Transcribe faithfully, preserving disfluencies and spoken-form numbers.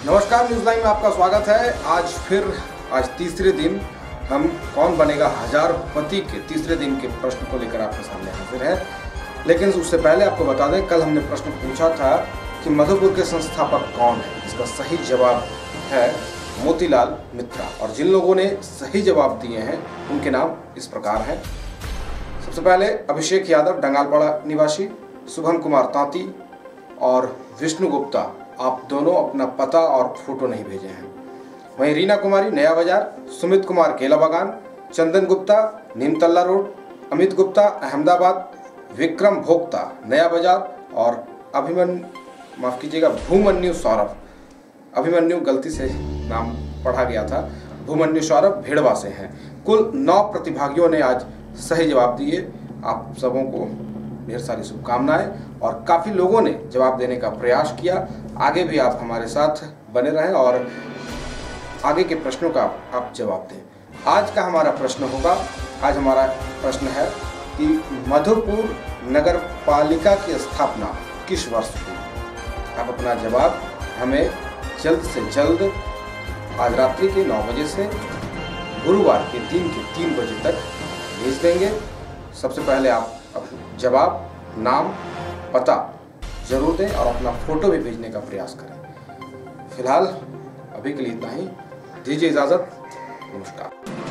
नमस्कार, news line में आपका स्वागत है। आज फिर आज तीसरे दिन हम कौन बनेगा हजारपति के तीसरे दिन के प्रश्न को लेकर आपके सामने हाजिर है। लेकिन उससे पहले आपको बता दें, कल हमने प्रश्न पूछा था कि मधुपुर के संस्थापक कौन है। इसका सही जवाब है मोतीलाल मित्रा, और जिन लोगों ने सही जवाब दिए हैं उनके नाम इस प्रकार हैं। सबसे पहले अभिषेक यादव, डंगालपाड़ा निवासी, शुभम कुमार तांती और विष्णु गुप्ता। आप दोनों अपना पता और फोटो नहीं भेजे हैं। वहीं रीना कुमारी, नया बाजार, सुमित कुमार, केला बागान, चंदन गुप्ता, नीमतल्ला रोड, अमित गुप्ता, अहमदाबाद, विक्रम भोक्ता, नया बाजार और अभिमन्यु माफ कीजिएगा भूमन्यु सौरभ। अभिमन्यु गलती से नाम पढ़ा गया था, भूमन्यु सौरभ भेड़वा से हैं। कुल नौ प्रतिभागियों ने आज सही जवाब दिए। आप सबों को ढेर सारी शुभकामनाएं, और काफ़ी लोगों ने जवाब देने का प्रयास किया। आगे भी आप हमारे साथ बने रहें और आगे के प्रश्नों का आप जवाब दें। आज का हमारा प्रश्न होगा, आज हमारा प्रश्न है कि मधुपुर नगर पालिका की स्थापना किस वर्ष हुई। आप अपना जवाब हमें जल्द से जल्द आज रात्रि के नौ बजे से गुरुवार के दिन के तीन बजे तक भेज देंगे। सबसे पहले आप अपना जवाब, नाम, पता जरूर दें और अपना फोटो भी भेजने का प्रयास करें। फिलहाल अभी के लिए इतना ही, दीजिए इजाज़त। नमस्कार।